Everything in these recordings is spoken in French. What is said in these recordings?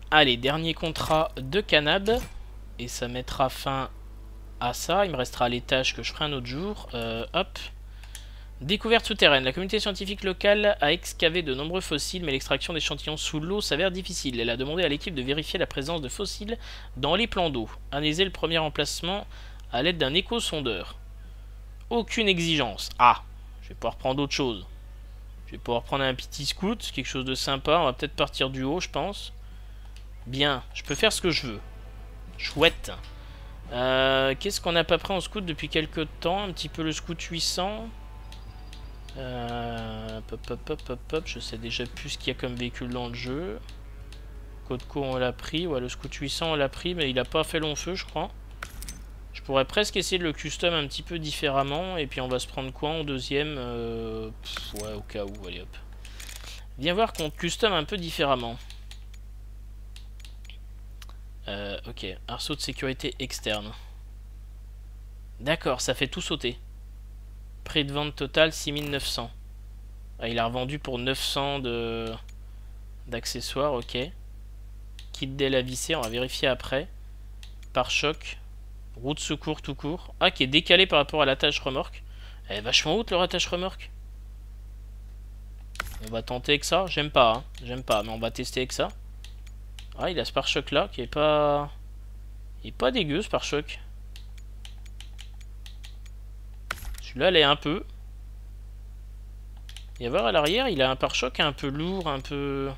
Allez, dernier contrat de Canab. Et ça mettra fin à ça. Il me restera les tâches que je ferai un autre jour. Hop. Découverte souterraine. La communauté scientifique locale a excavé de nombreux fossiles, mais l'extraction d'échantillons sous l'eau s'avère difficile. Elle a demandé à l'équipe de vérifier la présence de fossiles dans les plans d'eau. Analyser le premier emplacement à l'aide d'un écho-sondeur. Aucune exigence. Ah, je vais pouvoir prendre d'autres choses. Je vais pouvoir prendre un petit scout, quelque chose de sympa. On va peut-être partir du haut, je pense. Bien, je peux faire ce que je veux. Chouette. Qu'est-ce qu'on n'a pas pris en scout depuis quelques temps? Un petit peu le scout 800. Je sais déjà plus ce qu'il y a comme véhicule dans le jeu. Codeco on l'a pris. Ouais, le scout 800 on l'a pris, mais il a pas fait long feu, je crois. Je pourrais presque essayer de le custom un petit peu différemment. Et puis on va se prendre quoi en deuxième ouais, au cas où. Allez hop. Viens voir qu'on custom un peu différemment. Ok, arceau de sécurité externe. D'accord, ça fait tout sauter. Prix de vente total 6900. Ah, il a revendu pour 900 d'accessoires, ok. Kit d'aile à visser, on va vérifier après. Pare-choc. Roue de secours tout court. Ah, qui est décalé par rapport à l'attache remorque. Elle est vachement haute leur attache remorque. On va tenter avec ça. J'aime pas, hein. J'aime pas, mais on va tester avec ça. Ah, il a ce pare-choc là qui est pas... Il est pas dégueu ce pare-choc. Celui-là, elle est un peu. Et voir à l'arrière, il a un pare-choc un peu lourd, un peu...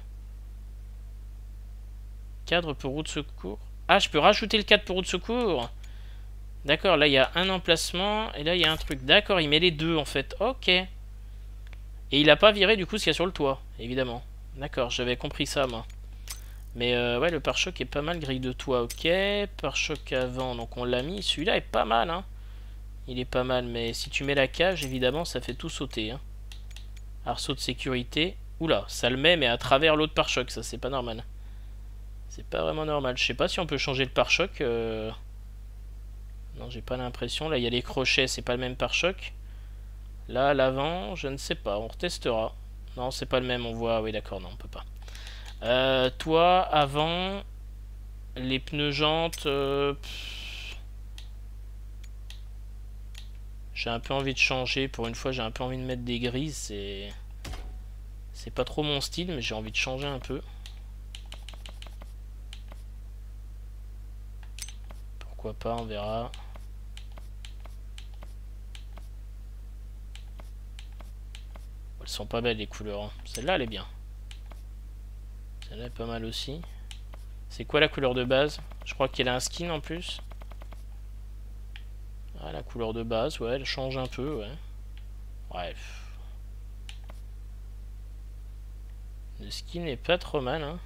Cadre pour roue de secours. Ah, je peux rajouter le cadre pour roue de secours. D'accord, là il y a un emplacement et là il y a un truc. D'accord, il met les deux en fait. Ok. Et il a pas viré du coup ce qu'il y a sur le toit, évidemment. D'accord, j'avais compris ça moi. Mais ouais, le pare-choc est pas mal, grille de toit, ok. Pare-choc avant, donc on l'a mis. Celui-là est pas mal, hein. Il est pas mal, mais si tu mets la cage, évidemment, ça fait tout sauter, hein. Arceau de sécurité. Oula, ça le met, mais à travers l'autre pare-choc, ça c'est pas normal. C'est pas vraiment normal. Je sais pas si on peut changer le pare-choc. Non, j'ai pas l'impression. Là, il y a les crochets, c'est pas le même pare-choc. Là, à l'avant, je ne sais pas. On retestera. Non, c'est pas le même. On voit. Oui, d'accord, non, on peut pas. Toi, avant, les pneus jantes. J'ai un peu envie de changer. Pour une fois, j'ai un peu envie de mettre des grises. C'est pas trop mon style, mais j'ai envie de changer un peu. Pourquoi pas, on verra. Elles sont pas belles les couleurs, hein. Celle-là, elle est bien. Celle-là est pas mal aussi. C'est quoi la couleur de base? Je crois qu'elle a un skin en plus. Ah, la couleur de base, ouais, elle change un peu, ouais. Bref. Le skin est pas trop mal, hein.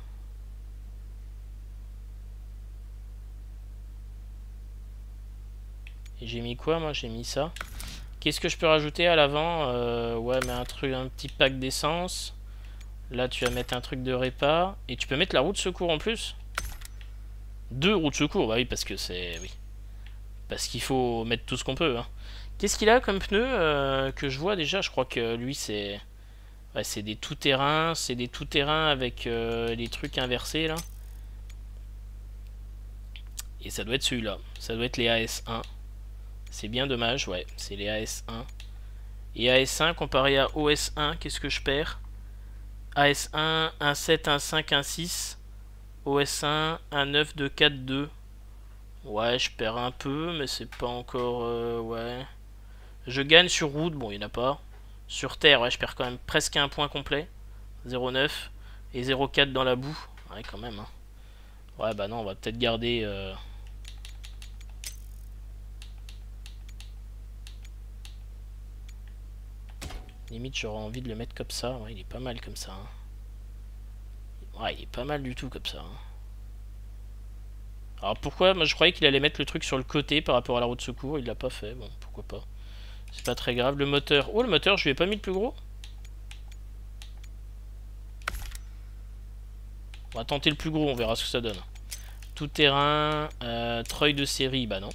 Et j'ai mis quoi, moi? J'ai mis ça. Qu'est-ce que je peux rajouter à l'avant? Ouais, mais un truc, un petit pack d'essence. Là, tu vas mettre un truc de répa. Et tu peux mettre la roue de secours en plus. 2 roues de secours, bah oui, parce que c'est... Oui. Parce qu'il faut mettre tout ce qu'on peut, hein. Qu'est-ce qu'il a comme pneu que je vois déjà? Je crois que lui, c'est... Ouais, c'est des tout-terrain. C'est des tout-terrain avec les trucs inversés, là. Et ça doit être celui-là. Ça doit être les AS1. C'est bien dommage, ouais. C'est les AS1. Et AS1 comparé à OS1, qu'est-ce que je perds? AS1, 1.7, 1.5, 1.6. OS1, 1.9, 2.4, 2. Ouais, je perds un peu, mais c'est pas encore... ouais. Je gagne sur route, bon, il n'y en a pas. Sur terre, ouais, je perds quand même presque un point complet. 0.9 et 0.4 dans la boue. Ouais, quand même, hein. Ouais, bah non, on va peut-être garder... Limite, j'aurais envie de le mettre comme ça. Ouais, il est pas mal comme ça, hein. Ouais, il est pas mal du tout comme ça, hein. Alors pourquoi? Moi je croyais qu'il allait mettre le truc sur le côté par rapport à la roue de secours. Il l'a pas fait. Bon, pourquoi pas. C'est pas très grave. Le moteur. Oh, le moteur, je lui ai pas mis le plus gros. On va tenter le plus gros. On verra ce que ça donne. Tout terrain. Treuil de série. Bah non.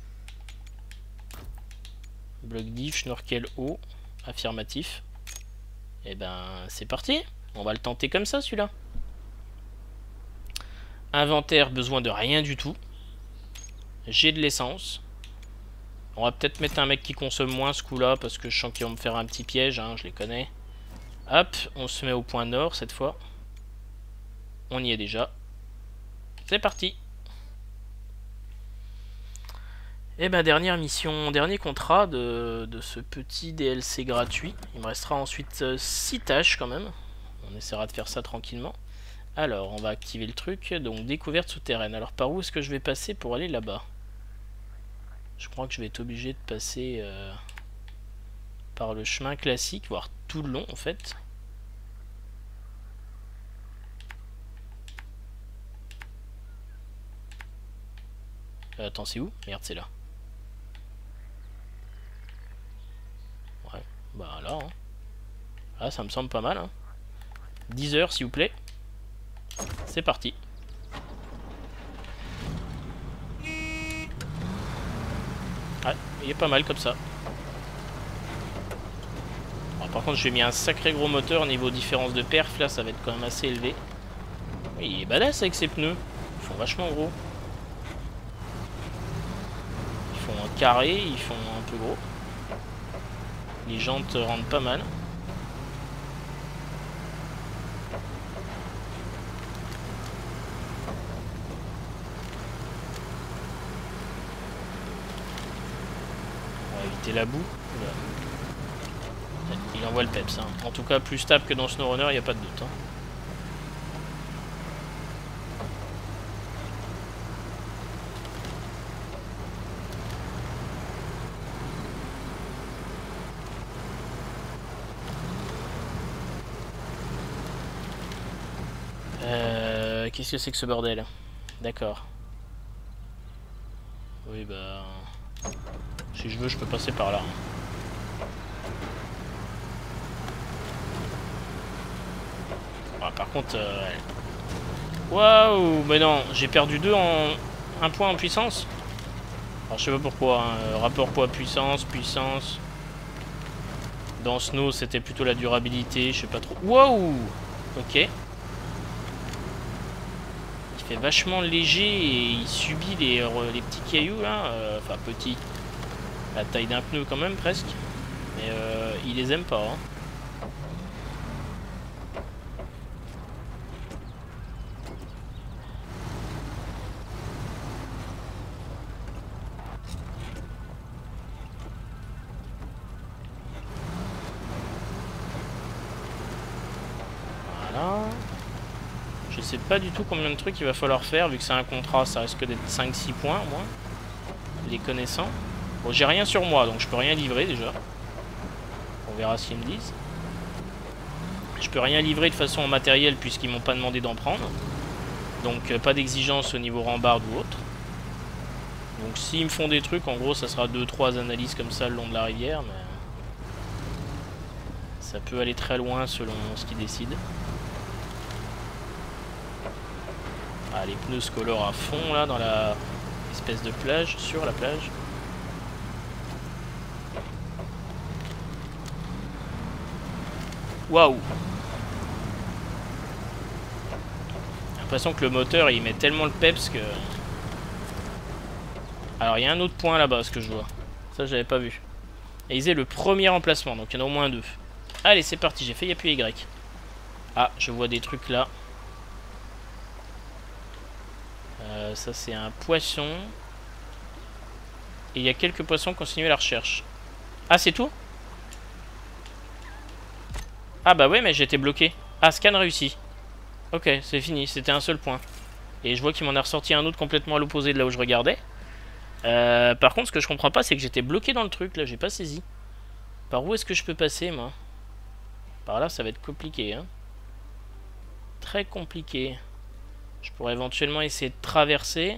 Bloc diff. Schnorkel haut. Affirmatif. Et ben c'est parti. On va le tenter comme ça celui-là. Inventaire, besoin de rien du tout. J'ai de l'essence. On va peut-être mettre un mec qui consomme moins ce coup-là, parce que je sens qu'ils vont me faire un petit piège, hein, je les connais. Hop, on se met au point nord cette fois. On y est déjà. C'est parti. Et ben dernière mission, dernier contrat de ce petit DLC gratuit. Il me restera ensuite 6 tâches quand même. On essaiera de faire ça tranquillement. Alors, on va activer le truc. Donc, découverte souterraine. Alors, par où est-ce que je vais passer pour aller là-bas? Je crois que je vais être obligé de passer par le chemin classique, voire tout le long en fait. Attends, c'est où? Merde, c'est là. Ouais, bah là. Hein. Ah, ça me semble pas mal. Hein. 10 heures, s'il vous plaît. C'est parti. Ouais, il est pas mal comme ça. Alors, par contre, j'ai mis un sacré gros moteur au niveau différence de perf. Là, ça va être quand même assez élevé. Oui, il est badass avec ses pneus. Ils font vachement gros. Ils font un carré, ils font un peu gros. Les jantes rendent pas mal. On va éviter la boue. Il envoie le peps. Hein. En tout cas, plus stable que dans SnowRunner, il n'y a pas de doute. Hein. Qu'est-ce que c'est que ce bordel? D'accord. Oui, bah... Si je veux, je peux passer par là. Ah, par contre... Waouh! Mais non, j'ai perdu 2 en... 1 point en puissance. Alors, je sais pas pourquoi. Hein. Rapport poids-puissance, puissance... Dans Snow, c'était plutôt la durabilité, je sais pas trop. Waouh! Ok. Il fait vachement léger et il subit les petits cailloux là. Enfin, petits. La taille d'un pneu quand même, presque. Mais il les aime pas. Hein. Je sais pas du tout combien de trucs il va falloir faire, vu que c'est un contrat, ça risque d'être 5-6 points au moins, les connaissant. Bon, j'ai rien sur moi, donc je peux rien livrer déjà. On verra s'ils me disent. Je peux rien livrer de façon en matériel, puisqu'ils m'ont pas demandé d'en prendre. Donc pas d'exigence au niveau rambarde ou autre. Donc s'ils me font des trucs, en gros ça sera 2-3 analyses comme ça le long de la rivière, mais... ça peut aller très loin selon ce qu'ils décident. Ah, les pneus se colorent à fond là dans la espèce de plage, sur la plage. Waouh! J'ai l'impression que le moteur il met tellement le peps que... Alors il y a un autre point là-bas, ce que je vois. Ça j'avais pas vu. Et ils aient le premier emplacement, donc il y en a au moins 2. Allez, c'est parti, j'ai failli appuyer Y. Ah, je vois des trucs là. Ça c'est un poisson. Et il y a quelques poissons, continuez la recherche. Ah, c'est tout? Ah bah ouais, mais j'étais bloqué. Ah, scan réussi. Ok, c'est fini, c'était un seul point. Et je vois qu'il m'en a ressorti un autre complètement à l'opposé de là où je regardais. Par contre, ce que je comprends pas, c'est que j'étais bloqué dans le truc, là, j'ai pas saisi. Par où est-ce que je peux passer, moi? Par là, ça va être compliqué, hein. Très compliqué. Je pourrais éventuellement essayer de traverser.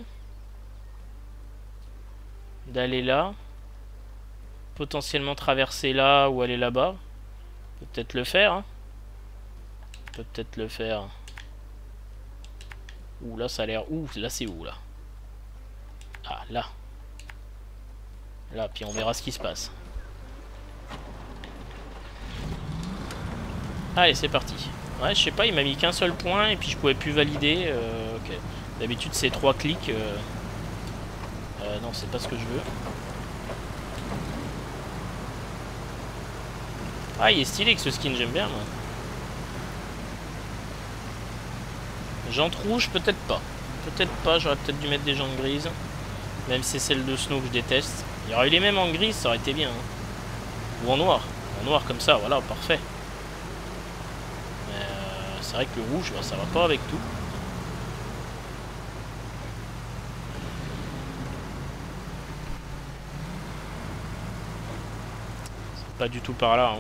D'aller là. Potentiellement traverser là ou aller là-bas. Peut-être le faire. Hein. Peut-être le faire. Ouh, là ça a l'air... Ouh, là c'est où, là? Ah, là. Là, puis on verra ce qui se passe. Allez, c'est parti. Ouais, je sais pas, il m'a mis qu'un seul point et puis je pouvais plus valider. Ok. D'habitude c'est 3 clics. Non, c'est pas ce que je veux. Ah, il est stylé que ce skin, j'aime bien moi. Jante rouge, peut-être pas. Peut-être pas, j'aurais peut-être dû mettre des jantes grises. Même si c'est celle de Snow que je déteste. Il y aurait eu les mêmes en gris, ça aurait été bien. Hein. Ou en noir. En noir comme ça, voilà, parfait. Mais c'est vrai que le rouge, bah, ça va pas avec tout. C'est pas du tout par là. Hein.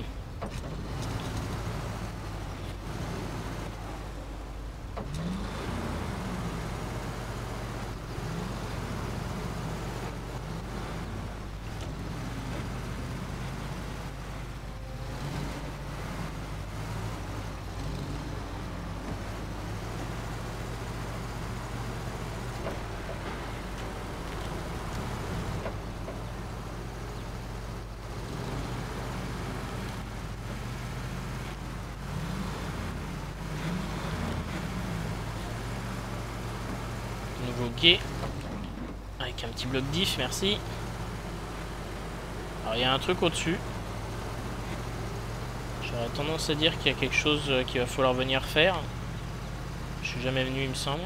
Nouveau guet. Avec un petit bloc diff, merci. Alors il y a un truc au-dessus. J'aurais tendance à dire qu'il y a quelque chose qu'il va falloir venir faire. Je suis jamais venu, il me semble.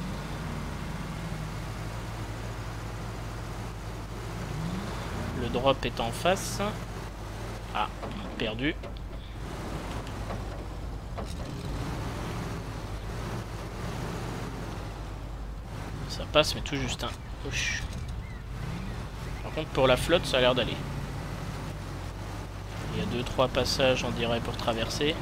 Le drop est en face. Ah, perdu. Ça passe, mais tout juste. Hein. Par contre, pour la flotte, ça a l'air d'aller. Il y a 2-3 passages, on dirait, pour traverser.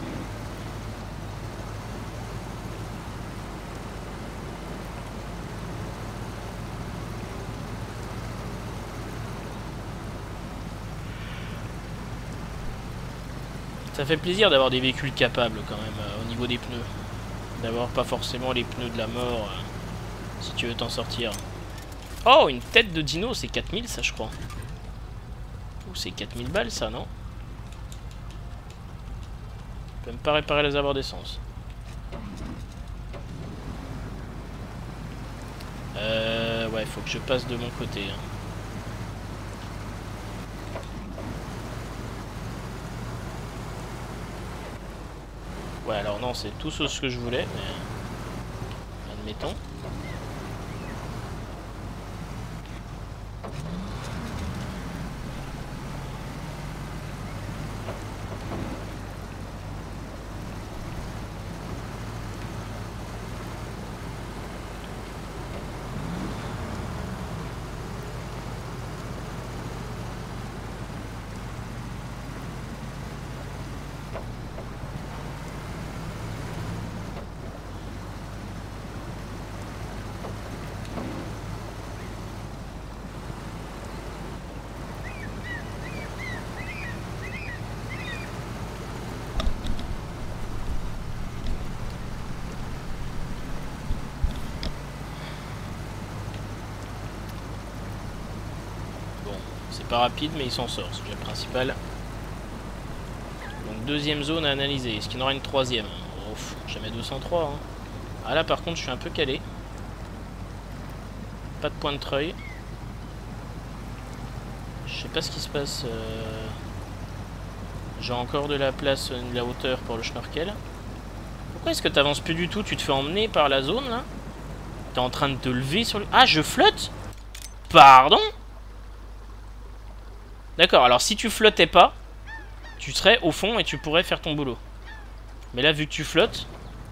Ça fait plaisir d'avoir des véhicules capables quand même au niveau des pneus. D'avoir pas forcément les pneus de la mort si tu veux t'en sortir. Oh, une tête de dino, c'est 4000 ça je crois. Ou c'est 4000 balles ça, non? Je peux même pas réparer les abords d'essence. Ouais, faut que je passe de mon côté. Hein. Ouais, alors non, c'est tout sauf ce que je voulais, mais... admettons. C'est pas rapide, mais il s'en sort, c'est déjà le principal. Donc deuxième zone à analyser. Est-ce qu'il y en aura une troisième? Ouf, jamais 203. Hein. Ah là par contre je suis un peu calé. Pas de point de treuil. Je sais pas ce qui se passe. J'ai encore de la place, de la hauteur pour le schnorkel. Pourquoi est-ce que t'avances plus du tout? Tu te fais emmener par la zone là? T'es en train de te lever sur le... Ah, je flotte? Pardon? D'accord, alors si tu flottais pas, tu serais au fond et tu pourrais faire ton boulot. Mais là, vu que tu flottes...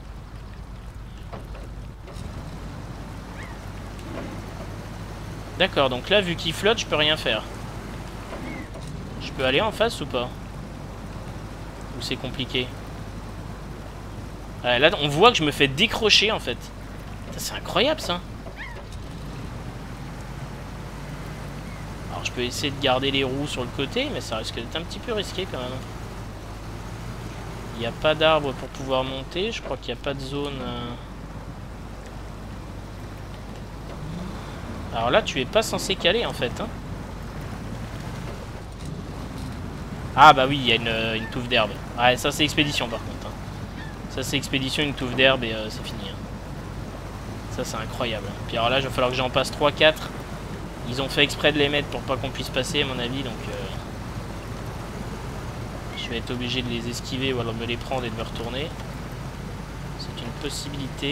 D'accord, donc là, vu qu'il flotte, je peux rien faire. Je peux aller en face ou pas? Ou c'est compliqué? Là, on voit que je me fais décrocher, en fait. C'est incroyable, ça. Alors, je peux essayer de garder les roues sur le côté, mais ça risque d'être un petit peu risqué, quand même. Il n'y a pas d'arbre pour pouvoir monter. Je crois qu'il n'y a pas de zone... Alors là, tu es pas censé caler, en fait. Hein. Ah, bah oui, il y a une touffe d'herbe. Ouais, ça, c'est expédition, par contre. Hein. Ça, c'est expédition, une touffe d'herbe, et c'est fini. Hein. Ça c'est incroyable. Puis alors là, il va falloir que j'en passe 3-4. Ils ont fait exprès de les mettre pour pas qu'on puisse passer à mon avis, donc je vais être obligé de les esquiver ou alors de me les prendre et de me retourner. C'est une possibilité.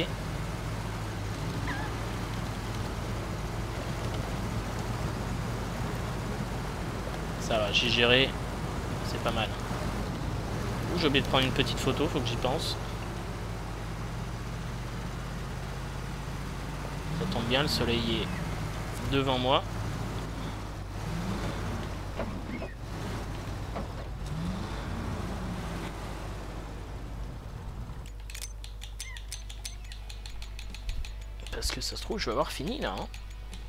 Ça va, j'ai géré. C'est pas mal. Ouh, j'ai oublié de prendre une petite photo, faut que j'y pense. Ça tombe bien, le soleil est devant moi. Parce que ça se trouve, je vais avoir fini là. Hein.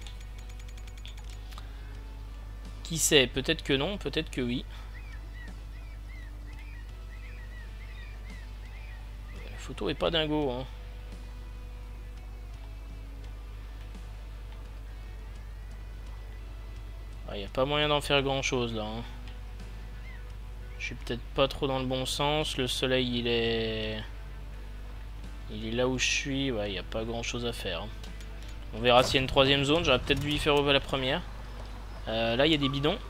Qui sait? Peut-être que non, peut-être que oui. La photo est pas dingo. Hein. Il n'y a pas moyen d'en faire grand chose là. Hein. Je suis peut-être pas trop dans le bon sens. Le soleil il est là où je suis. Ouais, il n'y a pas grand chose à faire. Hein. On verra s'il y a une troisième zone. J'aurais peut-être dû y faire ouvrir la première. Là il y a des bidons.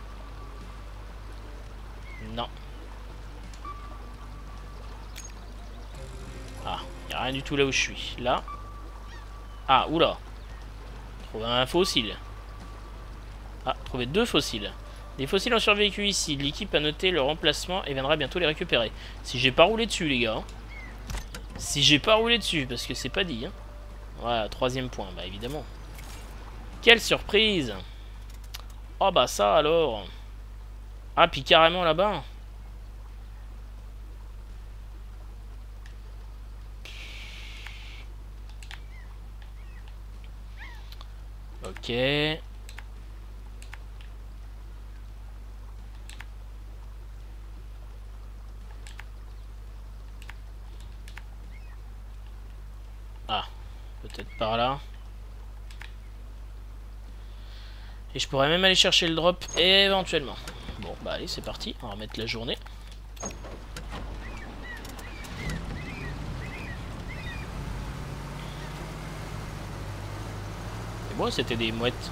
Non. Ah, il n'y a rien du tout là où je suis. Là. Ah, oula. Trouver un fossile. Ah, trouver 2 fossiles. Des fossiles ont survécu ici. L'équipe a noté leur emplacement et viendra bientôt les récupérer. Si j'ai pas roulé dessus, les gars. Hein. Si j'ai pas roulé dessus, parce que c'est pas dit. Hein. Voilà, 3e point, bah évidemment. Quelle surprise! Oh bah ça alors. Ah, puis carrément là-bas. Ok. Ah, peut-être par là. Et je pourrais même aller chercher le drop éventuellement. Bon, bah allez, c'est parti. On va remettre la journée. Et moi, c'était des mouettes.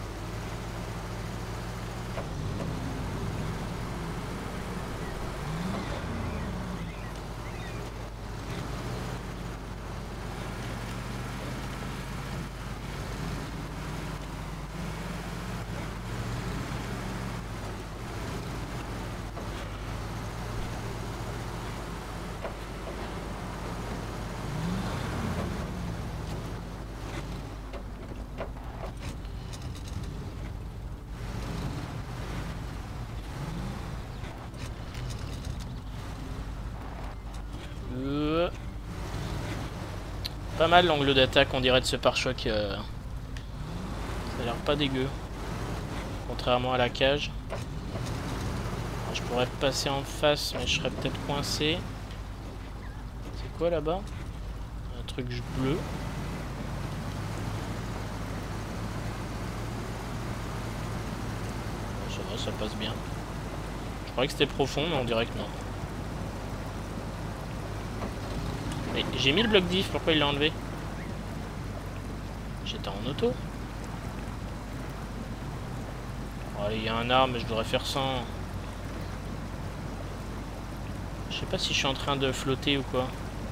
Pas mal l'angle d'attaque, on dirait, de ce pare-choc. Ça a l'air pas dégueu. Contrairement à la cage. Alors, je pourrais passer en face, mais je serais peut-être coincé. C'est quoi là-bas? Un truc bleu. Ça va, ça passe bien. Je croyais que c'était profond, mais on dirait que non. J'ai mis le bloc diff, pourquoi il l'a enlevé? J'étais en auto. Oh, allez, il y a un arbre, mais je devrais faire sans. Je sais pas si je suis en train de flotter ou quoi.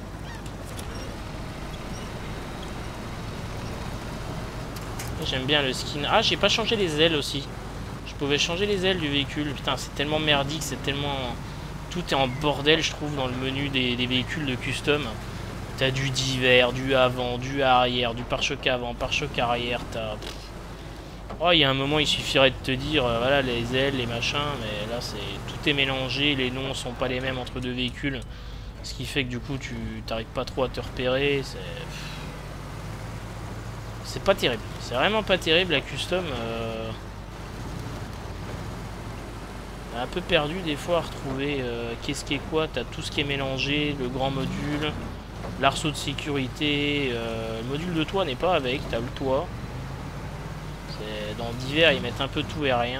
J'aime bien le skin. Ah, j'ai pas changé les ailes aussi. Je pouvais changer les ailes du véhicule. Putain, c'est tellement merdique, c'est tellement... Tout est en bordel, je trouve, dans le menu des véhicules de custom. T'as du divers, du avant, du arrière, du pare-choc avant, pare-choc arrière, t'as... Oh, il y a un moment, il suffirait de te dire, voilà, les ailes, les machins, mais là, c'est tout est mélangé, les noms sont pas les mêmes entre deux véhicules, ce qui fait que du coup, tu t'arrives pas trop à te repérer, c'est pas terrible, c'est vraiment pas terrible, la custom, un peu perdu des fois à retrouver qu'est-ce qui est quoi, t'as tout ce qui est mélangé, le grand module, l'arceau de sécurité, le module de toit n'est pas avec, t'as le toit. Dans divers, ils mettent un peu tout et rien.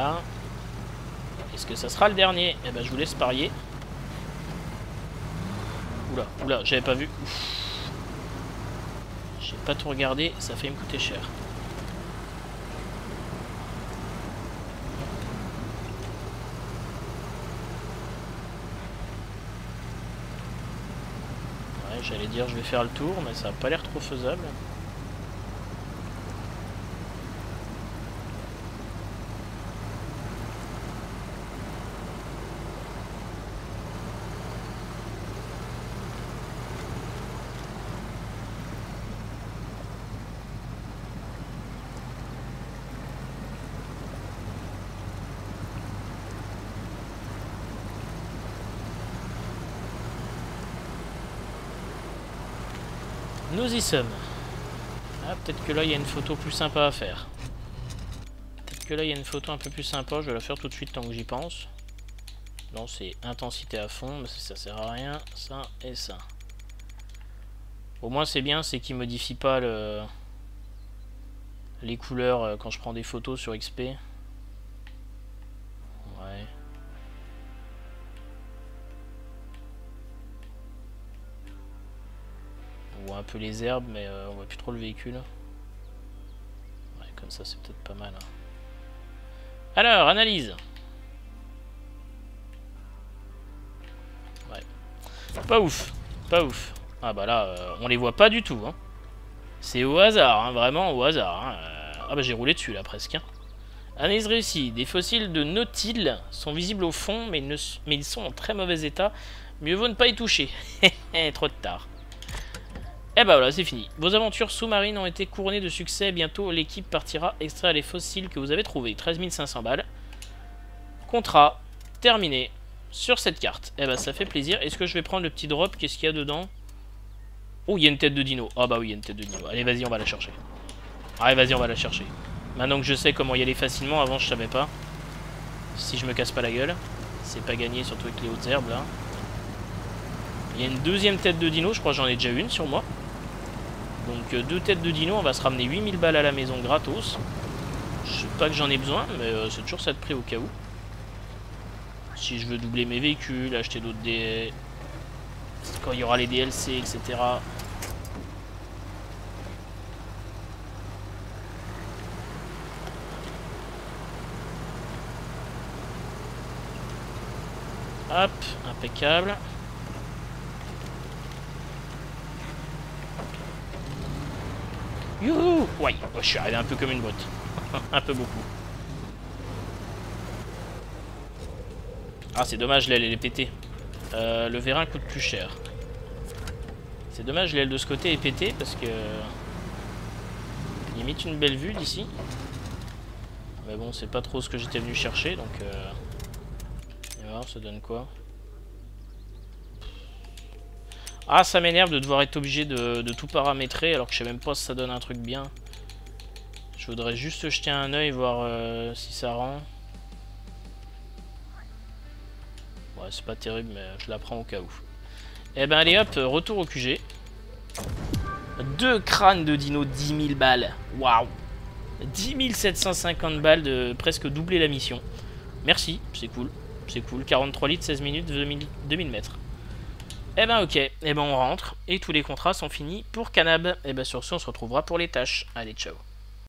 Voilà. Est-ce que ça sera le dernier? Eh ben je vous laisse parier. Oula, oula, j'avais pas vu. J'ai pas tout regardé, ça fait me coûter cher. Ouais, j'allais dire je vais faire le tour, mais ça a pas l'air trop faisable. Nous y sommes. Ah, peut-être que là, il y a une photo plus sympa à faire. Peut-être que là, il y a une photo un peu plus sympa. Je vais la faire tout de suite tant que j'y pense. Non, c'est intensité à fond, mais ça sert à rien. Ça et ça. Au moins, c'est bien, c'est qu'il modifie pas les couleurs quand je prends des photos sur XP. Ouais. On voit un peu les herbes, mais on voit plus trop le véhicule. Ouais, comme ça, c'est peut-être pas mal. Hein. Alors, analyse. Ouais. Pas ouf. Pas ouf. Ah bah là, on les voit pas du tout. Hein. C'est au hasard, hein, vraiment au hasard. Hein. Ah bah j'ai roulé dessus là presque. Hein. Analyse réussie. Des fossiles de nautiles sont visibles au fond, mais ils sont en très mauvais état. Mieux vaut ne pas y toucher. Trop de tard. Et bah voilà, c'est fini. Vos aventures sous-marines ont été couronnées de succès. Bientôt, l'équipe partira extraire les fossiles que vous avez trouvés. 13 500 balles. Contrat terminé sur cette carte. Et bah ça fait plaisir. Est-ce que je vais prendre le petit drop? Qu'est-ce qu'il y a dedans? Oh, il y a une tête de dino. Ah bah oui, il y a une tête de dino. Allez, vas-y, on va la chercher. Allez, vas-y, on va la chercher. Maintenant que je sais comment y aller facilement, avant je savais pas. Si je me casse pas la gueule. C'est pas gagné, surtout avec les hautes herbes là. Il y a une deuxième tête de dino, je crois que j'en ai déjà une sur moi. Donc 2 têtes de dino, on va se ramener 8000 balles à la maison gratos. Je sais pas que j'en ai besoin, mais c'est toujours ça de prix au cas où. Si je veux doubler mes véhicules, acheter d'autres des... Quand il y aura les DLC, etc. Hop, impeccable. Youhou! Ouais, je suis arrivé un peu comme une botte. Un peu beaucoup. Ah, c'est dommage, l'aile elle est pétée. Le vérin coûte plus cher. C'est dommage, l'aile de ce côté est pétée parce que... limite une belle vue d'ici. Mais bon, c'est pas trop ce que j'étais venu chercher, donc... On va voir, ça donne quoi? Ah, ça m'énerve de devoir être obligé de tout paramétrer alors que je sais même pas si ça donne un truc bien. Je voudrais juste jeter un œil, voir si ça rend. Ouais, c'est pas terrible, mais je la prends au cas où. Eh ben allez hop, retour au QG. 2 crânes de dino, 10 000 balles. Waouh! 10 750 balles de presque doubler la mission. Merci, c'est cool. C'est cool. 43 litres, 16 minutes, 2000 mètres. Eh ben ok, eh ben on rentre. Et tous les contrats sont finis pour Canab. Eh ben sur ce, on se retrouvera pour les tâches. Allez, ciao.